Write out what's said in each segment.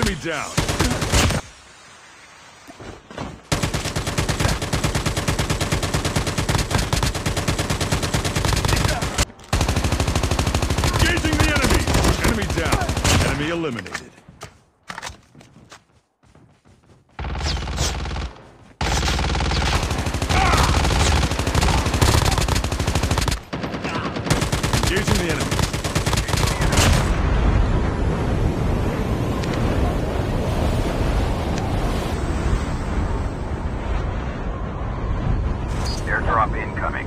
Enemy down. Engaging the enemy. Enemy down. Enemy eliminated. Engaging the enemy. Airdrop incoming.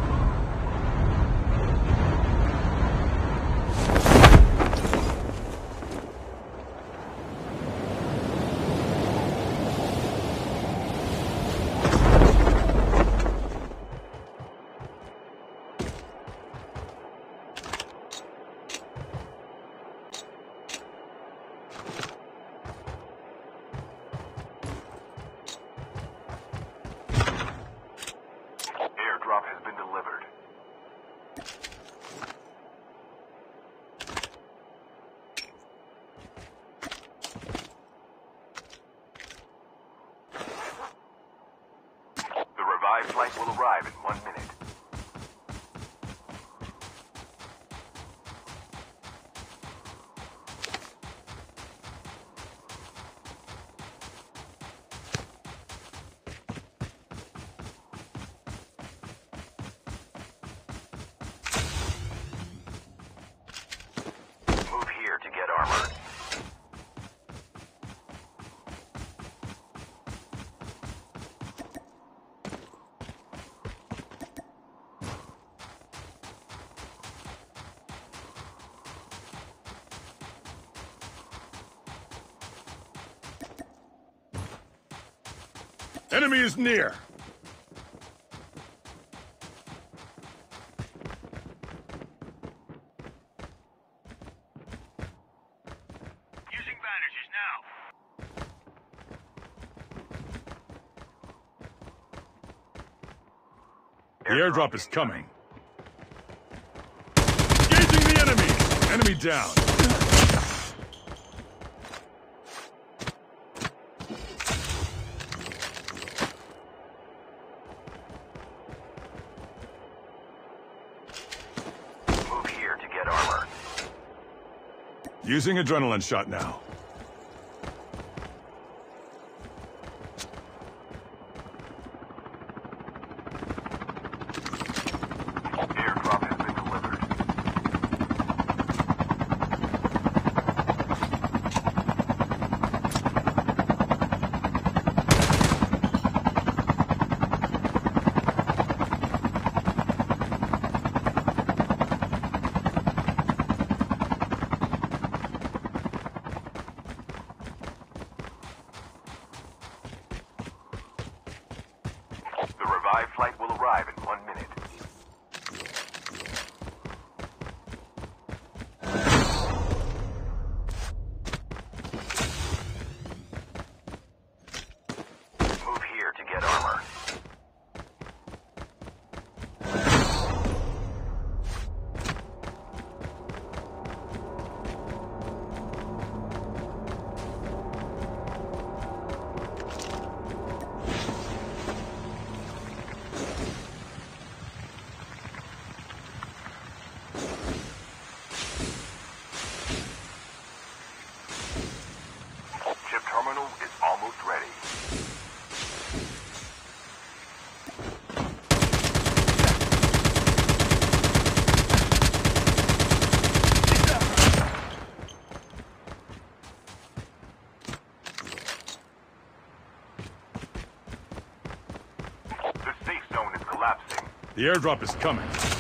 Airdrop has been delivered. The revived flight will arrive in 1 minute. Move here to get armor. Enemy is near. Using bandages now. The airdrop is coming. Engaging the enemy. Enemy down. Move here to get armor. Using adrenaline shot now. Airdrop has been delivered. The revived flight will arrive in 1 minute. Move here to get armor. Chip terminal is almost ready. The safe zone is collapsing. The airdrop is coming.